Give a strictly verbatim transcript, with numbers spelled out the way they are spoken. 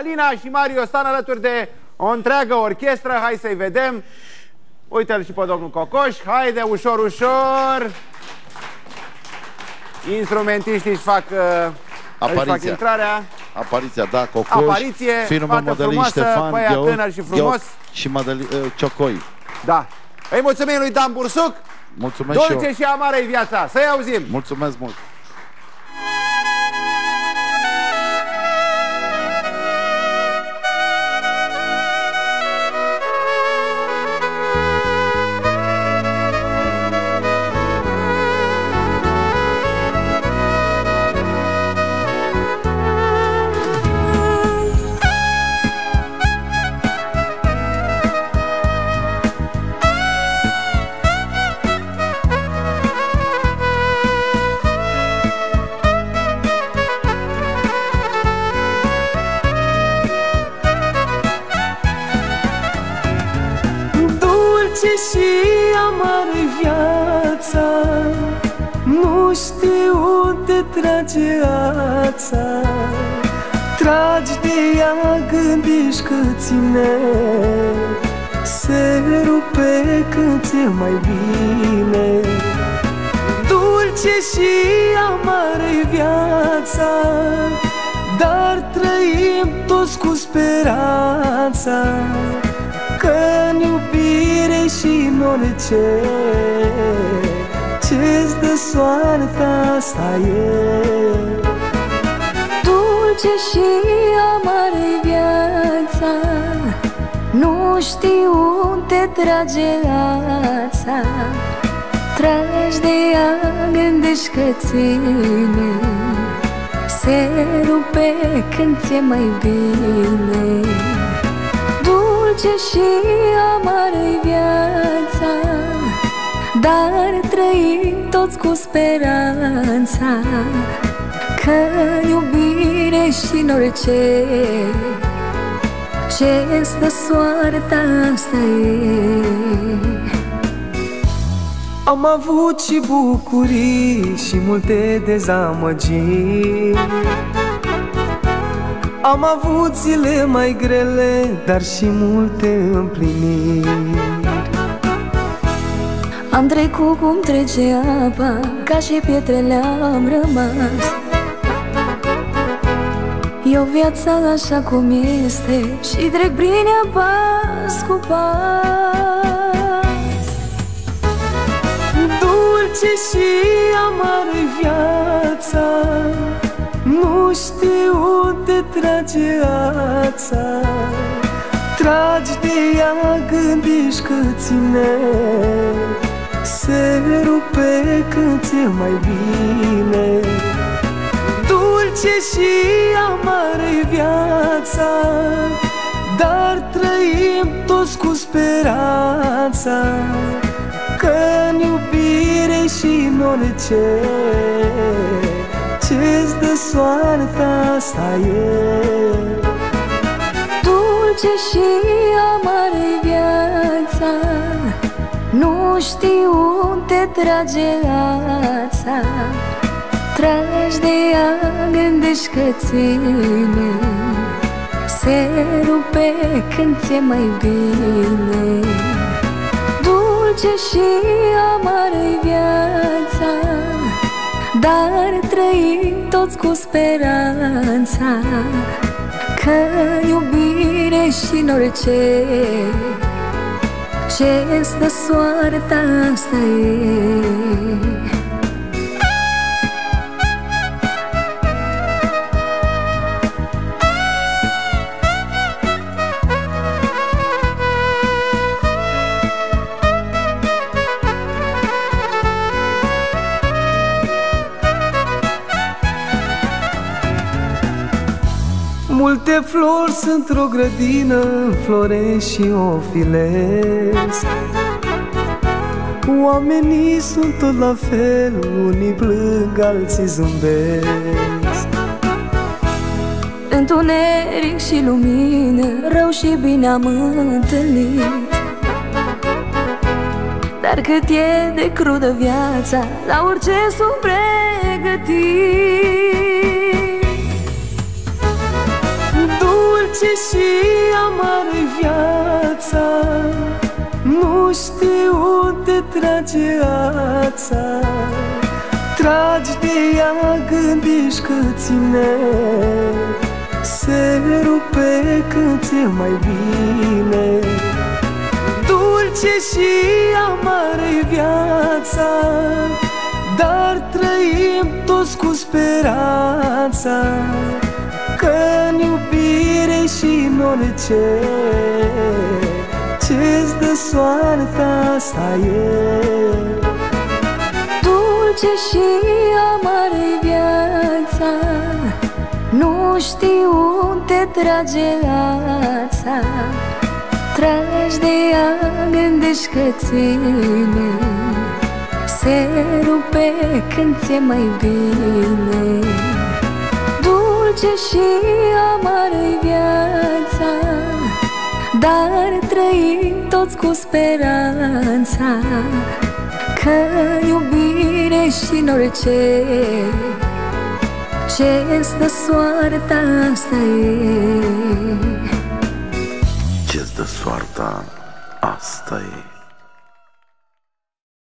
Alina și Mario stau alături de o întreagă orchestră. Hai să-i vedem. Uite-l și pe domnul Cocoș. Haide, ușor, ușor. Instrumentiștii își fac, uh, își fac intrarea. Apariția, da, Cocoș. Apariție, filmul Mădălin Ștefan, băiat tânăr și frumos. Și Mădălin, uh, Ciocoi. Da. Îi mulțumim lui Dan Bursuc. Mulțumesc și eu. Dulce și amară-i viața. Să-i auzim. Mulțumesc mult. Și amară-i viața, nu știu unde trage ața. Tragi de ea, gândești că ține, se rupe când ți-e mai bine. Dulce și amară-i viața, dar trăim toți cu speranța că-n iubire și în orice ce-ți dă soarta, asta e. Dulce și amară-i viața, nu știu unde trage ața. Tragi de ea, gândești că ține, se rupe când ți-e mai bine. Dulce și amară-i viața, dar trăim toți cu speranța că-n iubire și în orice ce-ți dă soarta, asta e. Am avut și bucurii și multe dezamăgiri, am avut zile mai grele, dar și multe împliniri. Am trecut cum trece apa, ca și pietrele am rămas. E o viață așa cum este și trec prin ea pas cu pas. Dulce și amară-i viața, nu știu unde trage ața. Tragi de ea, gândești că ține, se rupe când ți-e mai bine. Dulce și amară-i viața, dar trăim toți cu speranța că-n iubire și în orice ce-ți dă soarta, asta e. Dulce și amară-i viața, nu știu unde trage ața. Tragi de ea, gândești că ține, se rupe când ți-e mai bine. Dulce și amară-i viața, dar trăim toți cu speranța că iubire și în orice ce-ți dă soarta, asta e. Multe flori sunt într-o grădină, înfloresc și o filesc. Oamenii sunt tot la fel, unii plâng, alții zâmbesc. Întuneric și lumină, rău și bine am întâlnit. Dar cât e de crudă viața, la orice sunt pregătit. Dulce și amară-i viața, nu știu unde trage ața. Tragi de ea, gândești că ține, se rupe când ți-e mai bine. Dulce și amară-i viața, dar trăim toți cu speranța că-n iubire și în orice ce-ți dă soarta, asta e. Dulce și amară-i viața, nu știu unde trage ața. Tragi de ea, gândești că ține, se rupe când ți-e mai bine. Dulce și amară-i viața, dar trăim toți cu speranța că iubire și în orice ce-ți dă soarta, asta e. Ce-ți dă soarta, asta e.